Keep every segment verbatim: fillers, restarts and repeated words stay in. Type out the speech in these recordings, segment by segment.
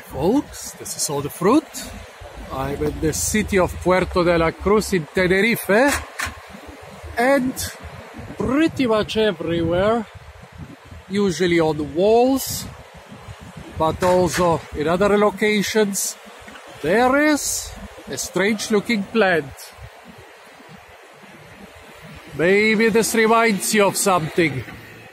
Folks, this is all the fruit. I'm in the city of Puerto de la Cruz in Tenerife, and pretty much everywhere, usually on the walls, but also in other locations, there is a strange looking plant. Maybe this reminds you of something.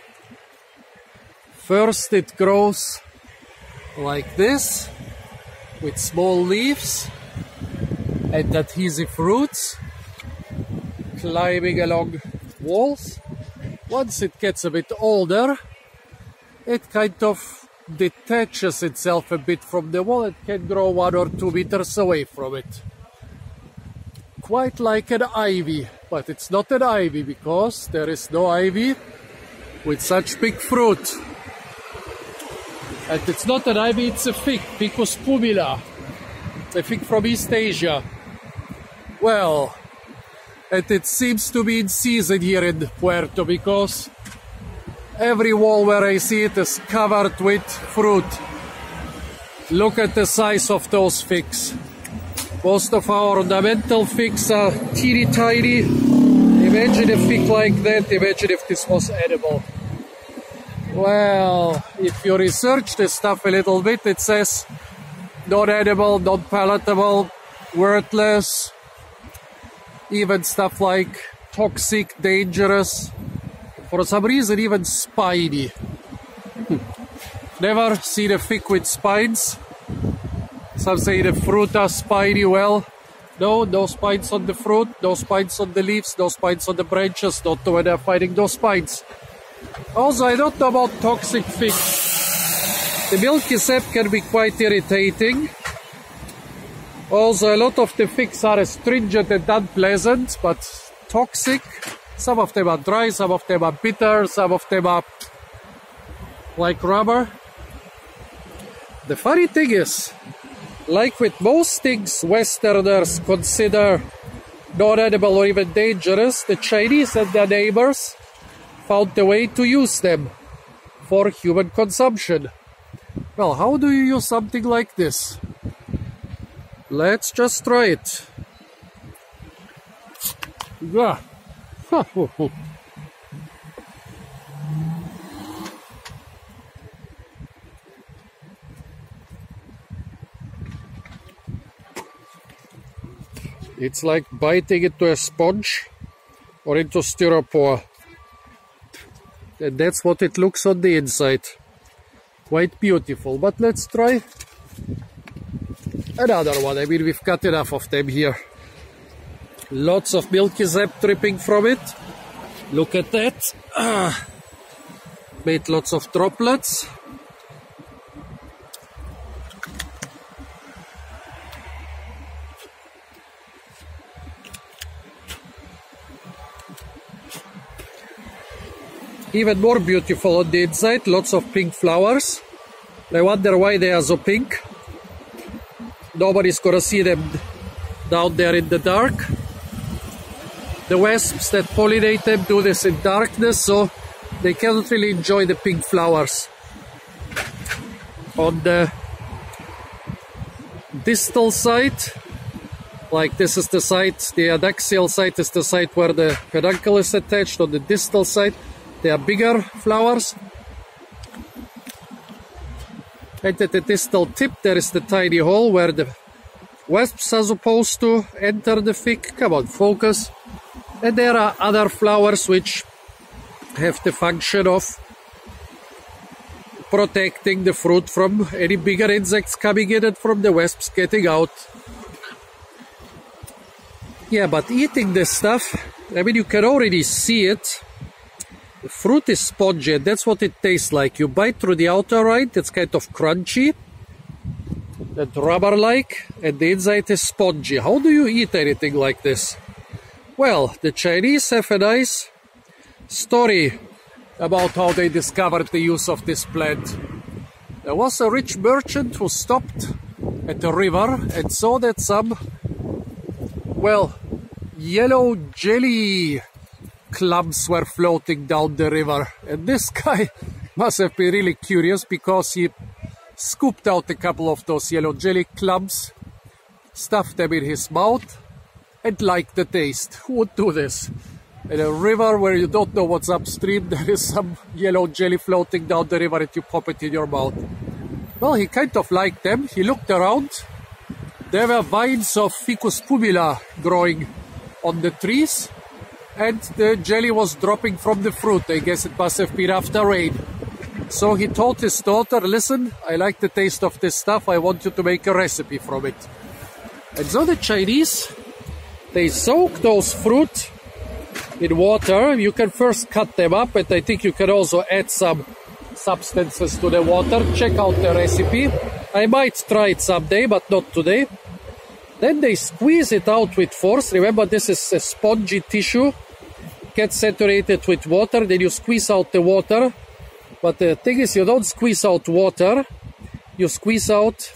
First it grows like this, with small leaves and adhesive roots climbing along walls. Once it gets a bit older, it kind of detaches itself a bit from the wall and can grow one or two meters away from it. Quite like an ivy, but it's not an ivy because there is no ivy with such big fruit. And it's not an ivy, it's a fig, Ficus pumila, a fig from East Asia. Well, and it seems to be in season here in Puerto because every wall where I see it is covered with fruit. Look at the size of those figs. Most of our ornamental figs are teeny tiny. Imagine a fig like that, imagine if this was edible. Well, if you research this stuff a little bit, it says non-edible, non-palatable, worthless, even stuff like toxic, dangerous, for some reason even spiny. Never seen a fig with spines. Some say the fruit are spiny. Well, no, no spines on the fruit, no spines on the leaves, no spines on the branches, not when they're finding those spines. Also, I don't know about toxic figs. The milky sap can be quite irritating. Also, a lot of the figs are astringent and unpleasant, but toxic. Some of them are dry, some of them are bitter, some of them are like rubber. The funny thing is, like with most things Westerners consider non-edible or even dangerous, the Chinese and their neighbors found a way to use them for human consumption. Well, how do you use something like this? Let's just try it. Yeah. It's like biting into a sponge or into styropor. And that's what it looks on the inside. Quite beautiful. But let's try another one. I mean, we've got enough of them here. Lots of milky sap dripping from it. Look at that. Ah, made lots of droplets. Even more beautiful on the inside, lots of pink flowers. I wonder why they are so pink. Nobody's gonna see them down there in the dark. The wasps that pollinate them do this in darkness, so they cannot really enjoy the pink flowers. On the distal side, like this is the side, the adaxial side is the side where the peduncle is attached. On the distal side, they are bigger flowers. And at the distal tip there is the tiny hole where the wasps are supposed to enter the fig. Come on, focus. And there are other flowers which have the function of protecting the fruit from any bigger insects coming in and from the wasps getting out. Yeah, but eating this stuff, I mean, you can already see it. The fruit is spongy, and that's what it tastes like. You bite through the outer rind, it's kind of crunchy and rubber-like, and the inside is spongy. How do you eat anything like this? Well, the Chinese have a nice story about how they discovered the use of this plant. There was a rich merchant who stopped at a river and saw that some, well, yellow jelly clumps were floating down the river, and this guy must have been really curious because he scooped out a couple of those yellow jelly clumps, stuffed them in his mouth, and liked the taste. Who would do this? In a river where you don't know what's upstream, there is some yellow jelly floating down the river and you pop it in your mouth. Well, he kind of liked them. He looked around. There were vines of Ficus pumila growing on the trees, and the jelly was dropping from the fruit. I guess it must have been after rain. So he told his daughter, listen, I like the taste of this stuff. I want you to make a recipe from it. And so the Chinese, they soak those fruit in water. You can first cut them up, and I think you can also add some substances to the water. Check out the recipe. I might try it someday, but not today. Then they squeeze it out with force. Remember, this is a spongy tissue. Gets saturated with water, then you squeeze out the water. But the thing is, you don't squeeze out water. You squeeze out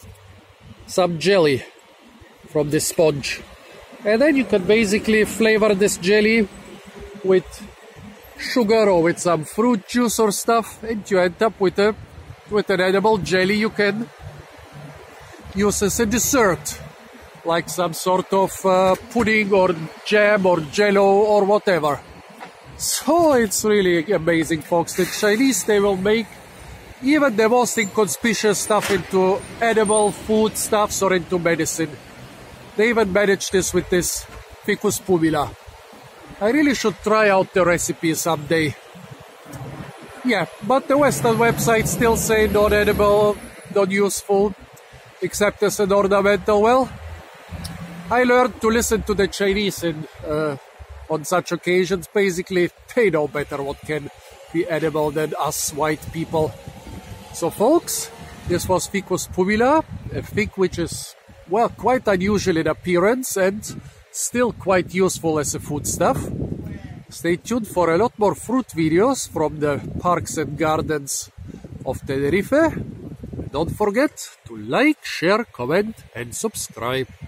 some jelly from the sponge. And then you can basically flavor this jelly with sugar or with some fruit juice or stuff, and you end up with a with an edible jelly you can use as a dessert, like some sort of uh, pudding or jam or jello or whatever. So it's really amazing, folks. The Chinese, they will make even the most inconspicuous stuff into edible food stuffs or into medicine. They even managed this with this Ficus pumila. I really should try out the recipe someday. Yeah, but the Western websites still say non-edible, non-useful, except as an ornamental. Well, I learned to listen to the Chinese and uh, on such occasions. Basically, they know better what can be edible than us white people. So folks, this was Ficus pumila, a fig which is, well, quite unusual in appearance and still quite useful as a foodstuff. Stay tuned for a lot more fruit videos from the parks and gardens of Tenerife. Don't forget to like, share, comment and subscribe.